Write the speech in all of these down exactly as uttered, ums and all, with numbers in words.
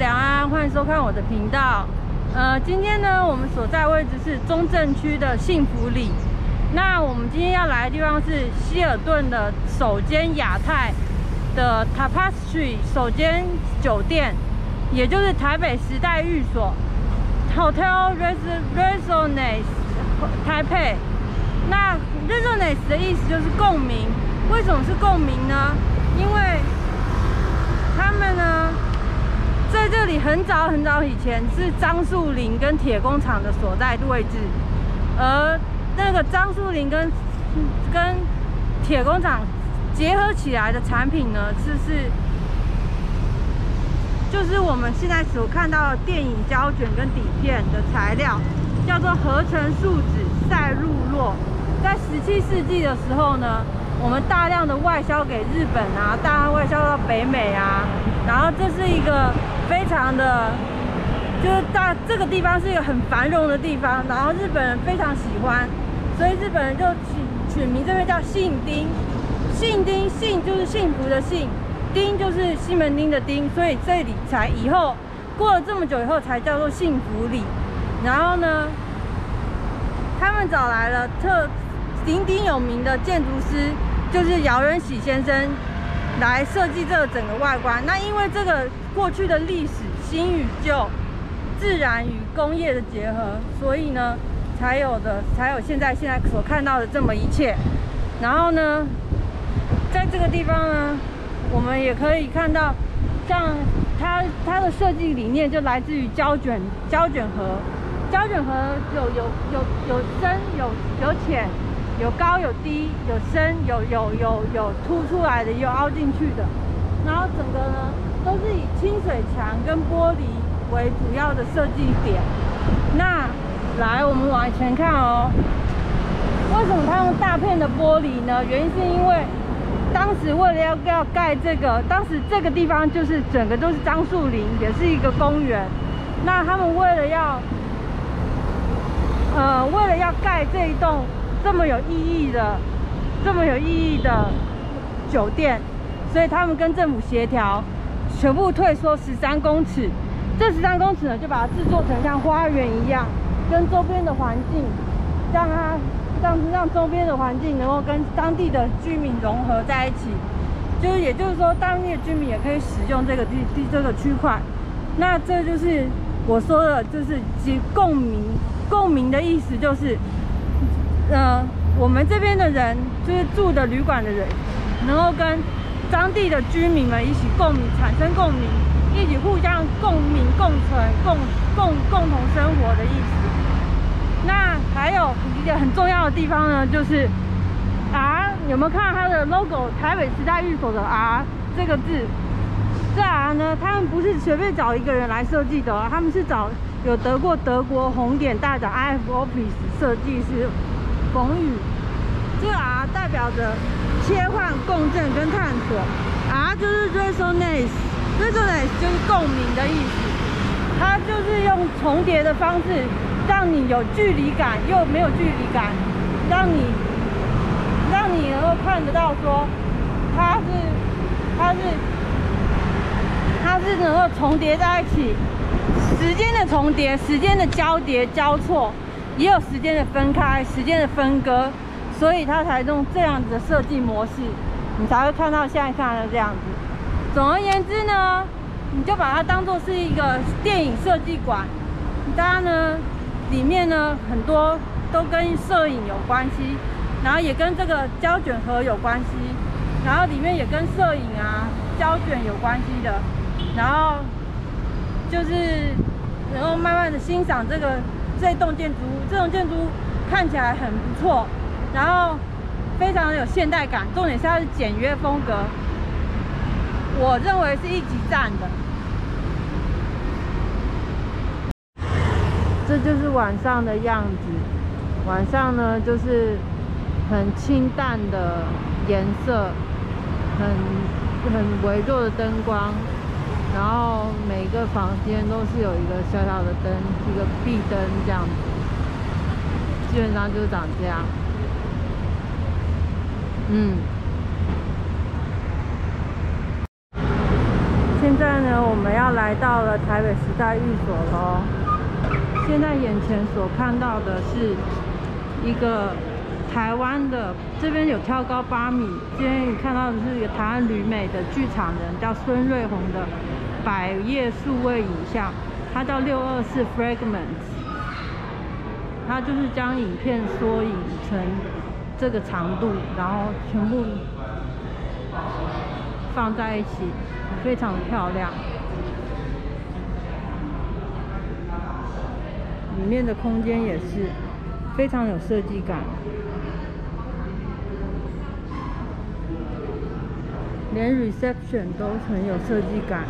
两安，欢迎收看我的频道。呃，今天呢，我们所在位置是中正区的幸福里。那我们今天要来的地方是希尔顿的首间亚太的 Tapestry 首间酒店，也就是台北时代寓所 Hotel Resonance 台北。那 Resonance 的意思就是共鸣。为什么是共鸣呢？因为他们呢，在这里很早很早以前是樟树林跟铁工厂的所在位置，而那个樟树林跟跟铁工厂结合起来的产品呢，就是就是我们现在所看到的电影胶卷跟底片的材料，叫做合成树脂赛璐珞。在十七世纪的时候呢，我们大量的外销给日本啊，大量外销到北美啊，然后这是一个非常的，就是大这个地方是一个很繁荣的地方，然后日本人非常喜欢，所以日本人就取取名这边叫幸町。幸町，幸就是幸福的幸，町就是西门町的町，所以这里才以后过了这么久以后才叫做幸福里。然后呢，他们找来了特鼎鼎有名的建筑师，就是姚仁喜先生来设计这个整个外观。那因为这个过去的历史新与旧、自然与工业的结合，所以呢，才有的才有现在现在所看到的这么一切。然后呢，在这个地方呢，我们也可以看到，像它它的设计理念就来自于胶卷胶卷盒。胶卷盒有有有有深有有浅。有高有低，有深有有有有凸出来的，也有凹进去的。然后整个呢都是以清水墙跟玻璃为主要的设计点。那来，我们往前看哦。为什么它用大片的玻璃呢？原因是因为当时为了要要盖这个，当时这个地方就是整个都是樟树林，也是一个公园。那他们为了要呃为了要盖这一栋这么有意义的、这么有意义的酒店，所以他们跟政府协调，全部退缩十三公尺。这十三公尺呢，就把它制作成像花园一样，跟周边的环境，让它让让周边的环境能够跟当地的居民融合在一起。就是也就是说，当地的居民也可以使用这个地地这个区块。那这就是我说的，就是其共鸣。共鸣的意思就是。呃，我们这边的人就是住的旅馆的人，能够跟当地的居民们一起共鸣，产生共鸣，一起互相共鸣、共存、共共共同生活的意思。那还有一个很重要的地方呢，就是 R， 有没有看到它的 logo？ 台北时代寓所的 R 这个字，这 R 呢，他们不是随便找一个人来设计的哦，他们是找有得过德国红点大奖 I F Office 设计师。冯宇，这个 R 代表着切换、共振跟探索。R 就是 resonance，resonance 就是共鸣的意思。它就是用重叠的方式，让你有距离感又没有距离感，让你让你能够看得到说，它是它是它是能够重叠在一起，时间的重叠，时间的交叠交错。也有时间的分开，时间的分割，所以它才用这样子的设计模式，你才会看到现在看到的这样子。总而言之呢，你就把它当作是一个电影设计馆，大家呢里面呢很多都跟摄影有关系，然后也跟这个胶卷盒有关系，然后里面也跟摄影啊、胶卷有关系的，然后就是然后慢慢的欣赏这个。这栋建筑物，这栋建筑物看起来很不错，然后非常有现代感，重点是它是简约风格，我认为是一级赞的。这就是晚上的样子，晚上呢就是很清淡的颜色，很很微弱的灯光。然后每个房间都是有一个小小的灯，一个壁灯这样子，基本上就是长这样。嗯， 现在呢，我们要来到了台北时代寓所咯。现在眼前所看到的是一个台湾的，这边有挑高八米。今天你看到的是一个台湾旅美的剧场人，叫孙瑞红的百页数位影像，它叫六二四 Fragments。它就是将影片缩影成这个长度，然后全部放在一起，非常的漂亮。里面的空间也是非常有设计感，连 reception 都很有设计感。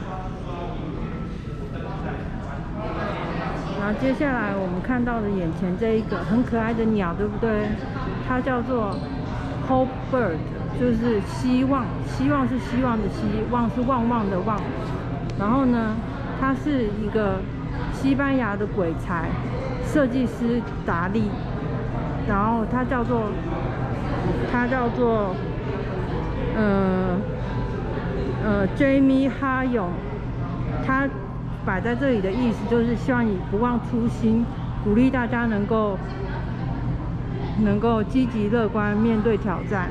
然后接下来我们看到的眼前这一个很可爱的鸟，对不对？它叫做 Hope Bird， 就是希望，希望是希望的希，望是旺旺的旺。然后呢，它是一个西班牙的鬼才设计师达利，然后它叫做它叫做呃呃 Jamie 哈勇，他摆在这里的意思就是希望你不忘初心，鼓励大家能够能够积极乐观面对挑战。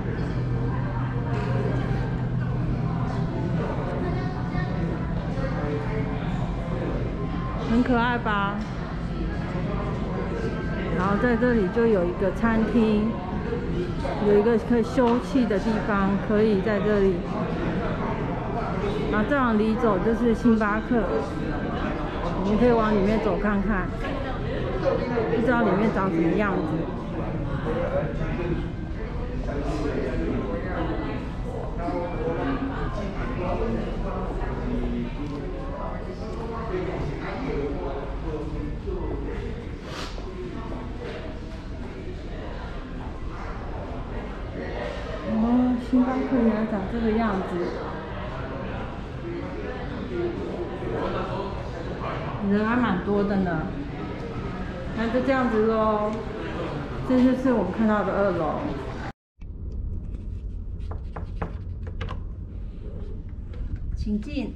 很可爱吧？然后在这里就有一个餐厅，有一个可以休憩的地方，可以在这里。然后再往里走就是星巴克，你们可以往里面走看看，不知道里面长什么样子。哦，星巴克原来长这个样子。人还蛮多的呢，那就这样子咯。这就是我们看到的二楼。请进。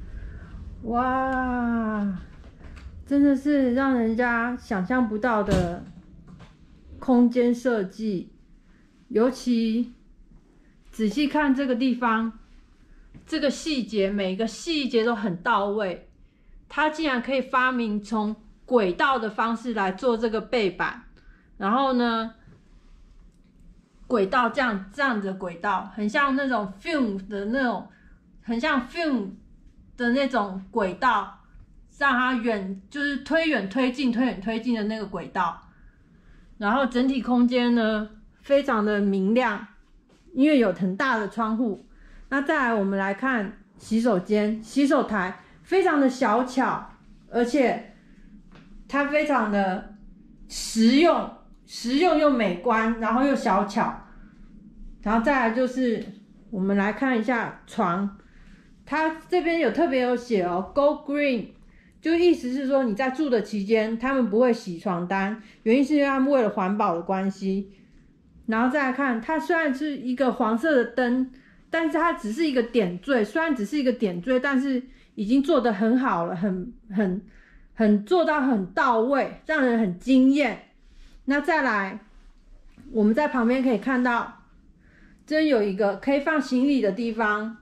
哇，真的是让人家想象不到的空间设计，尤其仔细看这个地方，这个细节，每个细节都很到位。他竟然可以发明从轨道的方式来做这个背板，然后呢，轨道这样这样子的轨道，很像那种 film 的那种，很像 film 的那种轨道，让它远就是推远推进推远推进的那个轨道。然后整体空间呢非常的明亮，因为有很大的窗户。那再来我们来看洗手间，洗手台。非常的小巧，而且它非常的实用，实用又美观，然后又小巧。然后再来就是我们来看一下床，它这边有特别有写哦 ，Go Green， 就意思是说你在住的期间，他们不会洗床单，原因是因为他们为了环保的关系。然后再来看，它虽然是一个黄色的灯，但是它只是一个点缀，虽然只是一个点缀，但是已经做得很好了，很很很做到很到位，让人很惊艳。那再来，我们在旁边可以看到，这有一个可以放行李的地方，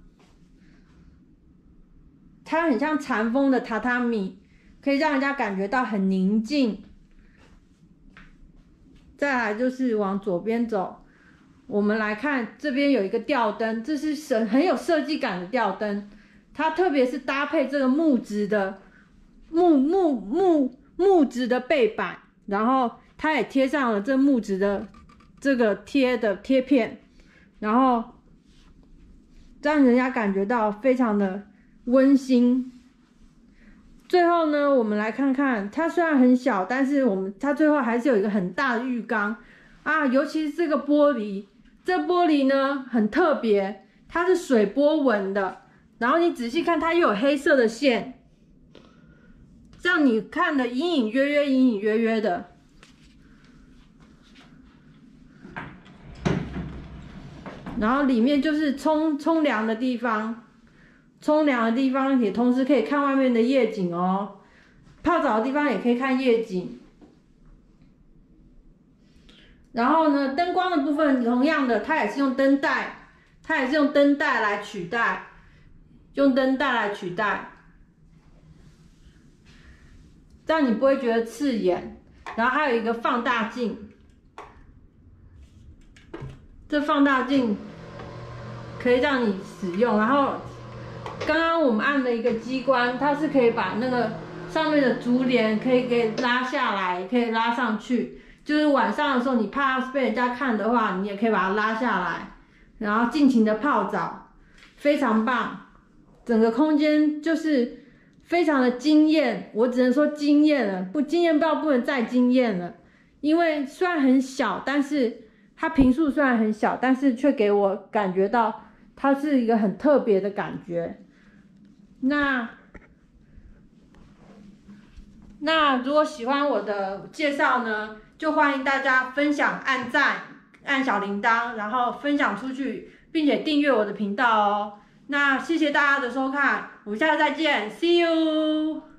它很像禅风的榻榻米，可以让人家感觉到很宁静。再来就是往左边走，我们来看这边有一个吊灯，这是很有设计感的吊灯。它特别是搭配这个木质的木木木木质的背板，然后它也贴上了这木质的这个贴的贴片，然后让人家感觉到非常的温馨。最后呢，我们来看看，它虽然很小，但是我们它最后还是有一个很大的浴缸啊，尤其是这个玻璃，这玻璃呢很特别，它是水波纹的。然后你仔细看，它又有黑色的线，让你看的隐隐约约、隐隐约约的。然后里面就是冲冲凉的地方， 冲凉的地方也同时可以看外面的夜景哦，泡澡的地方也可以看夜景。然后呢，灯光的部分同样的，它也是用灯带，它也是用灯带来取代，用灯带来取代，这样你不会觉得刺眼。然后还有一个放大镜，这放大镜可以让你使用。然后刚刚我们按了一个机关，它是可以把那个上面的竹帘可以给拉下来，可以拉上去。就是晚上的时候，你怕被人家看的话，你也可以把它拉下来，然后尽情的泡澡，非常棒。整个空间就是非常的惊艳，我只能说惊艳了，不惊艳到不能再惊艳了。因为虽然很小，但是它坪数虽然很小，但是却给我感觉到它是一个很特别的感觉。那那如果喜欢我的介绍呢，就欢迎大家分享、按赞、按小铃铛，然后分享出去，并且订阅我的频道哦。那谢谢大家的收看，我们下次再见 ，See you。